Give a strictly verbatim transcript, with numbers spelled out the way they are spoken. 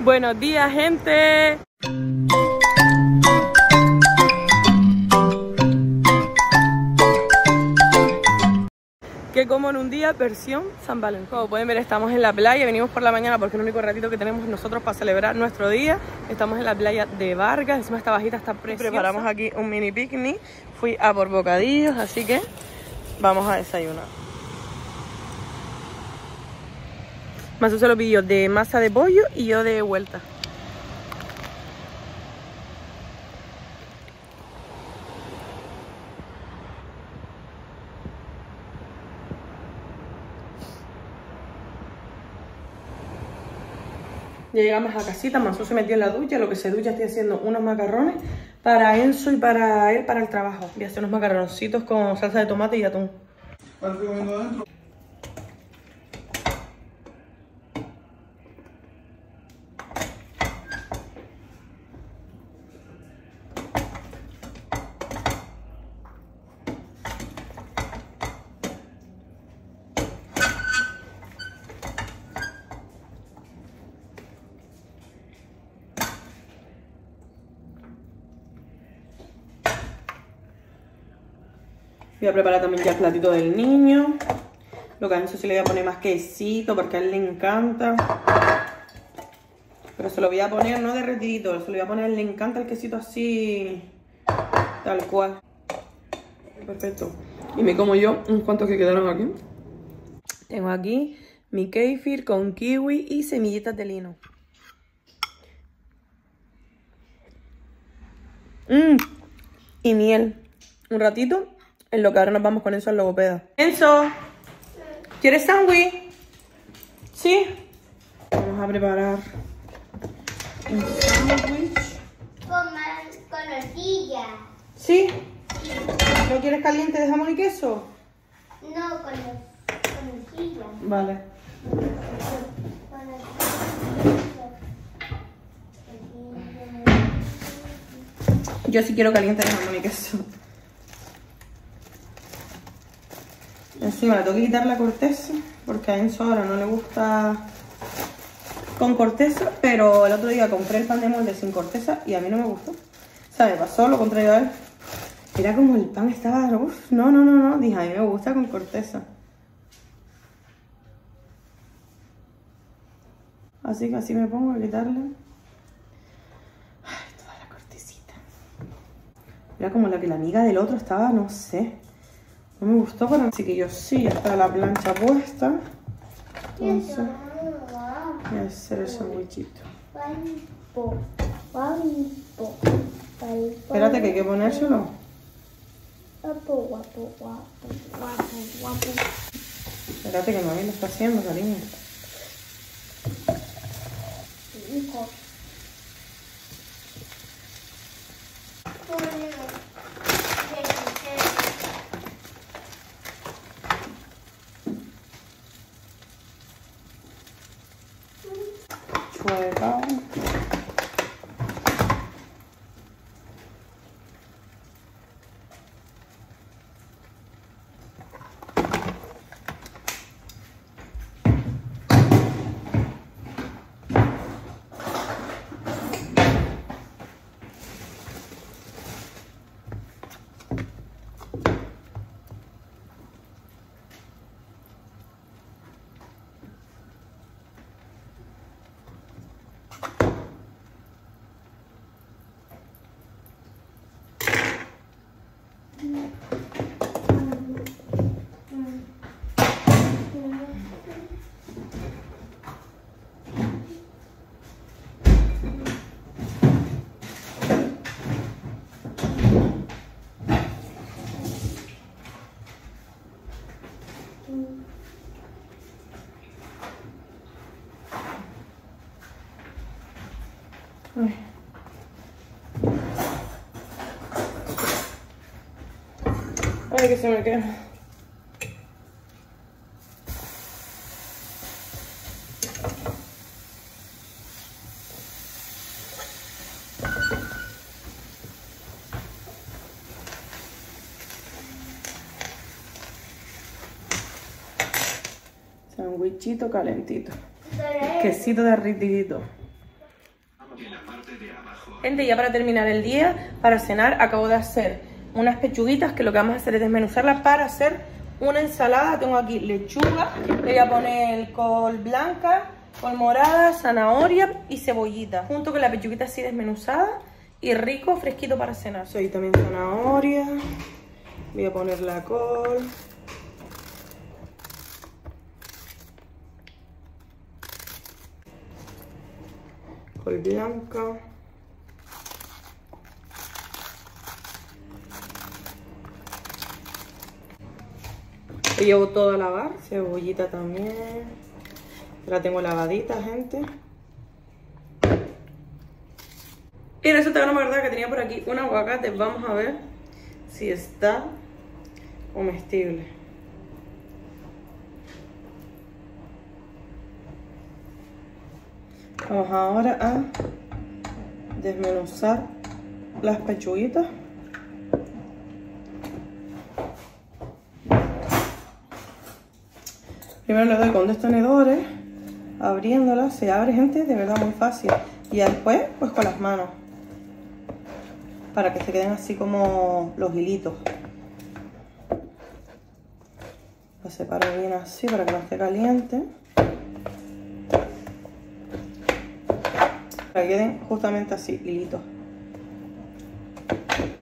Buenos días, gente. Que como en un día, versión San Valentín. Como pueden ver, estamos en la playa. Venimos por la mañana porque es el único ratito que tenemos nosotros para celebrar nuestro día. Estamos en la playa de Vargas. Encima esta bajita está preciosa. Preparamos aquí un mini picnic. Fui a por bocadillos, así que vamos a desayunar. Masu se lo pidió de masa de pollo y yo de vuelta. Ya llegamos a casita, Masu se metió en la ducha. Lo que se ducha, estoy haciendo unos macarrones para Enzo y para él para el trabajo. Voy a hacer unos macarroncitos con salsa de tomate y atún. ¿Cuál estoy comiendo adentro? Voy a preparar también ya el platito del niño. Lo que a Enzo sí le voy a poner más quesito porque a él le encanta. Pero se lo voy a poner no derretidito, se lo voy a poner, le encanta el quesito así, tal cual. Perfecto. Y me como yo unos cuantos que quedaron aquí. Tengo aquí mi kéfir con kiwi y semillitas de lino. Mmm. Y miel. Un ratito. En lo que ahora nos vamos con Enzo al logopeda. Enzo, ¿quieres sándwich? ¿Sí? Vamos a preparar un sándwich. Con, con horquilla. ¿Sí? ¿No quieres caliente de jamón y queso? No, con, con horquilla. Vale. Yo sí quiero caliente de jamón y queso. Encima le tengo que quitar la corteza porque a Enzo ahora no le gusta con corteza, pero el otro día compré el pan de molde sin corteza y a mí no me gustó. O sea, me pasó lo contrario a él. Era como el pan estaba... Uf, no, no, no, no. Dije, a mí me gusta con corteza. Así que así me pongo a quitarle. Ay, toda la cortecita. Era como la que la amiga del otro estaba, no sé. No me gustó, pero así que yo sí, ya está la plancha puesta. Entonces, voy a hacer el sandwichito. Espérate que hay que ponérselo. Espérate que mami lo está haciendo, cariño. Suelta. Ay. Ay, que se me queda. Sandwichito calentito. Quesito derritidito. Gente, ya para terminar el día, para cenar, acabo de hacer unas pechuguitas que lo que vamos a hacer es desmenuzarlas para hacer una ensalada. Tengo aquí lechuga, le voy a poner col blanca, col morada, zanahoria y cebollita, junto con la pechuguita así desmenuzada y rico, fresquito para cenar. Soy también zanahoria, voy a poner la col. Col blanca. Lo llevo todo a lavar, cebollita también. La tengo lavadita, gente. Y resulta que no me acordaba que tenía por aquí un aguacate. Vamos a ver si está comestible. Vamos ahora a desmenuzar las pechuguitas. Primero le doy con dos tenedores, abriéndolas, se abre, gente, de verdad muy fácil. Y después, pues con las manos, para que se queden así como los hilitos. Lo separo bien así para que no esté caliente. Para que queden justamente así, hilitos.